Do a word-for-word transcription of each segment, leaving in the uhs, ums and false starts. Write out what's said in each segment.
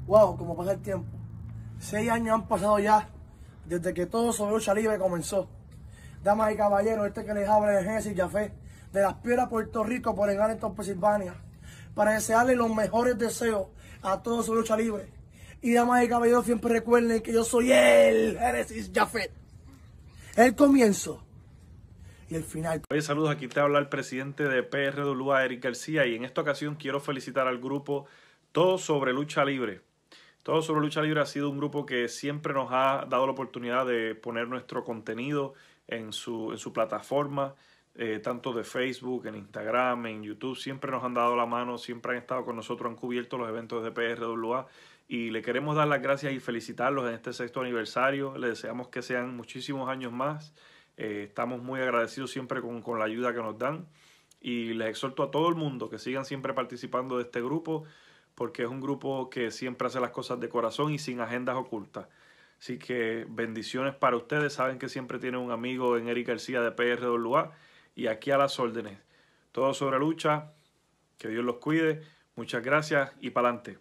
Wow, como pasa el tiempo. Seis años han pasado ya desde que todo sobre lucha libre comenzó. Damas y caballeros, este que les habla es Génesis Jafet, de Las Piedras, Puerto Rico, por en Arlington, Pensilvania, para desearles los mejores deseos a todos sobre lucha libre. Y damas y caballeros, siempre recuerden que yo soy el Génesis Jafet. El comienzo y el final. Oye, saludos, aquí te habla el presidente de P R W A, Eric García, y en esta ocasión quiero felicitar al grupo Todo Sobre Lucha Libre. Todo Sobre Lucha Libre ha sido un grupo que siempre nos ha dado la oportunidad de poner nuestro contenido en su, en su plataforma, eh, tanto de Facebook, en Instagram, en YouTube. Siempre nos han dado la mano, siempre han estado con nosotros, han cubierto los eventos de P R W A y le queremos dar las gracias y felicitarlos en este sexto aniversario. Les deseamos que sean muchísimos años más. Eh, estamos muy agradecidos siempre con, con la ayuda que nos dan y les exhorto a todo el mundo que sigan siempre participando de este grupo, porque es un grupo que siempre hace las cosas de corazón y sin agendas ocultas. Así que bendiciones para ustedes. Saben que siempre tienen un amigo en Eric García de P R W A y aquí a las órdenes. Todo sobre lucha. Que Dios los cuide. Muchas gracias y para adelante.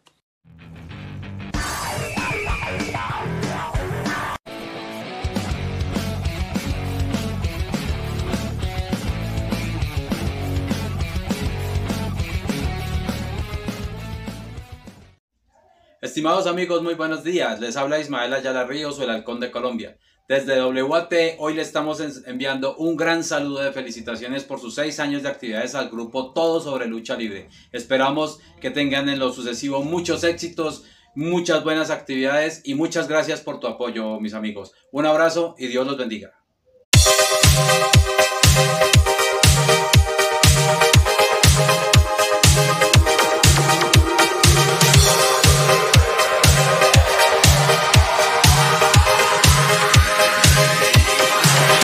Estimados amigos, muy buenos días. Les habla Ismael Ayala Ríos o el Halcón de Colombia. Desde W A T hoy le estamos enviando un gran saludo de felicitaciones por sus seis años de actividades al grupo Todo Sobre Lucha Libre. Esperamos que tengan en lo sucesivo muchos éxitos, muchas buenas actividades y muchas gracias por tu apoyo, mis amigos. Un abrazo y Dios los bendiga.